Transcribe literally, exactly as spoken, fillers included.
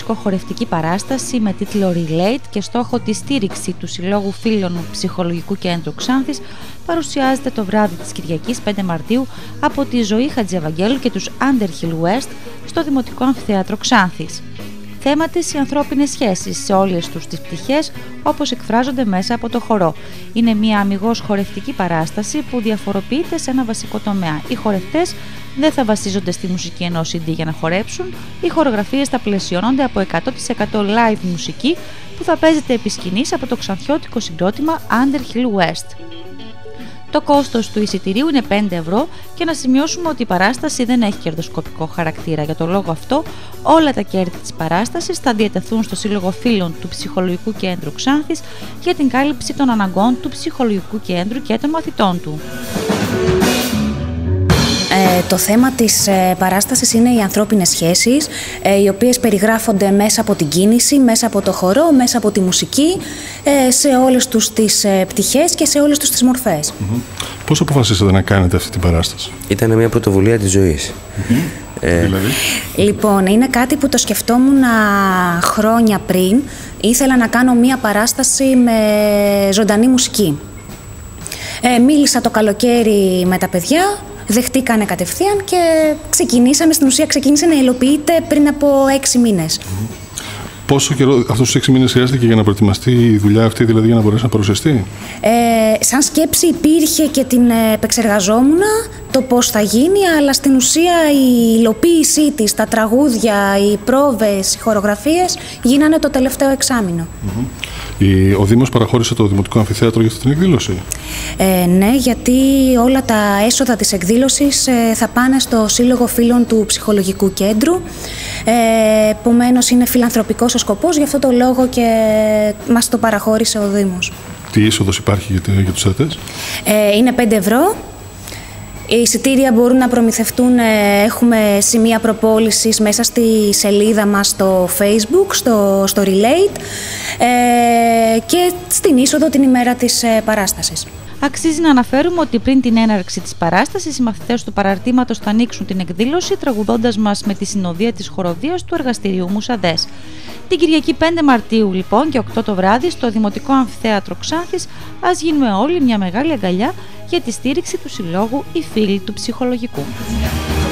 μουσικοχορευτική παράσταση με τίτλο Relate και στόχο τη στήριξη του Συλλόγου Φίλων Ψυχολογικού Κέντρου Ξάνθης παρουσιάζεται το βράδυ της Κυριακής πέντε Μαρτίου από τη Ζωή Χατζηευαγγέλου και τους Underhill West στο Δημοτικό Αμφιθέατρο Ξάνθης. Θέμα της οι ανθρώπινες σχέσεις σε όλες τους τις πτυχές όπως εκφράζονται μέσα από το χορό. Είναι μια αμιγώς χορευτική παράσταση που διαφοροποιείται σε ένα βασικό τομέα. Οι χορευτές δεν θα βασίζονται στη μουσική ενός σι ντι για να χορέψουν, οι χορογραφίες θα πλαισιώνονται από εκατό τοις εκατό live μουσική που θα παίζεται επί σκηνής από το ξανθιώτικο συγκρότημα Underhill West. Το κόστος του εισιτηρίου είναι πέντε ευρώ και να σημειώσουμε ότι η παράσταση δεν έχει κερδοσκοπικό χαρακτήρα. Για τον λόγο αυτό, όλα τα κέρδη της παράστασης θα διατεθούν στο Σύλλογο Φίλων του Ψυχολογικού Κέντρου Ξάνθης για την κάλυψη των αναγκών του Ψυχολογικού Κέντρου και των μαθητών του. Ε, το θέμα της ε, παράστασης είναι οι ανθρώπινες σχέσεις, ε, οι οποίες περιγράφονται μέσα από την κίνηση, μέσα από το χορό, μέσα από τη μουσική, ε, σε όλες τους τις ε, πτυχές και σε όλες τους τις μορφές. Mm-hmm. Πώς αποφασίσατε να κάνετε αυτή την παράσταση? Ήταν μια πρωτοβουλία της ζωής. Mm-hmm. Ε... Δηλαδή? Λοιπόν, είναι κάτι που το σκεφτόμουν χρόνια πριν. Ήθελα να κάνω μια παράσταση με ζωντανή μουσική. Ε, μίλησα το καλοκαίρι με τα παιδιά, δεχτήκανε κατευθείαν και ξεκινήσαμε, στην ουσία ξεκίνησε να υλοποιείται πριν από έξι μήνες. Mm-hmm. Πόσο καιρό αυτούς τους έξι μήνες χρειάστηκε για να προετοιμαστεί η δουλειά αυτή, δηλαδή για να μπορέσει να παρουσιαστεί? Ε, σαν σκέψη υπήρχε και την επεξεργαζόμουν το πώς θα γίνει, αλλά στην ουσία η υλοποίησή της, τα τραγούδια, οι πρόβες, οι χορογραφίες γίνανε το τελευταίο εξάμηνο. Mm-hmm. Ο Δήμος παραχώρησε το Δημοτικό Αμφιθέατρο για αυτή την εκδήλωση? Ε, ναι, γιατί όλα τα έσοδα της εκδήλωσης ε, θα πάνε στο Σύλλογο Φίλων του Ψυχολογικού Κέντρου. Ε, επομένως είναι φιλανθρωπικός ο σκοπός, γι' αυτό το λόγο και μας το παραχώρησε ο Δήμος. Τι είσοδος υπάρχει για, για τους θεατές? Ε, είναι πέντε ευρώ. Οι εισιτήρια μπορούν να προμηθευτούν, έχουμε σημεία προπόλησης μέσα στη σελίδα μας στο Facebook, στο, στο Relate ε, και στην είσοδο την ημέρα της ε, παράστασης. Αξίζει να αναφέρουμε ότι πριν την έναρξη της παράστασης, οι μαθητές του παραρτήματος θα ανοίξουν την εκδήλωση τραγουδώντας μας με τη συνοδεία της χοροδίας του εργαστηρίου Μουσαντές. Την Κυριακή πέντε Μαρτίου λοιπόν και οκτώ το βράδυ στο Δημοτικό Αμφιθέατρο Ξάνθης ας γίνουμε όλοι μια μεγάλη αγκαλιά για τη στήριξη του Συλλόγου Οι Φίλοι του Ψυχολογικού.